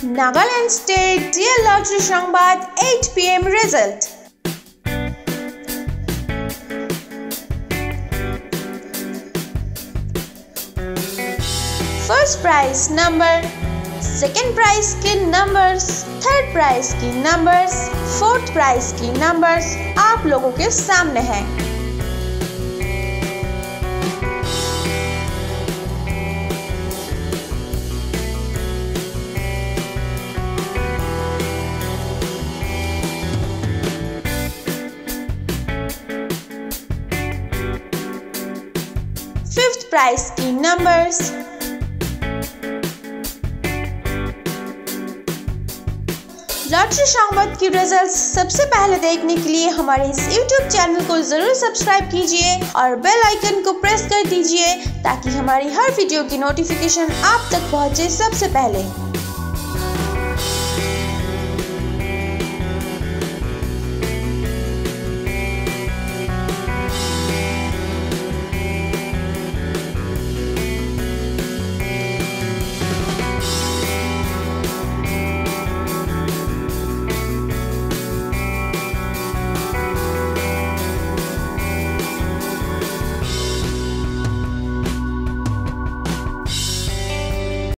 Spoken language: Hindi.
Nagaland State Dear Lottery সংবাদ 8 PM result. First prize number, second prize के numbers, third prize की numbers, fourth prize की numbers आप लोगों के सामने हैं। फिफ्थ प्राइज की नंबर्स, लॉटरी संवाद की रिजल्ट्स सबसे पहले देखने के लिए हमारे इस YouTube चैनल को जरूर सब्सक्राइब कीजिए और बेल आइकन को प्रेस कर दीजिए ताकि हमारी हर वीडियो की नोटिफिकेशन आप तक पहुंचे सबसे पहले।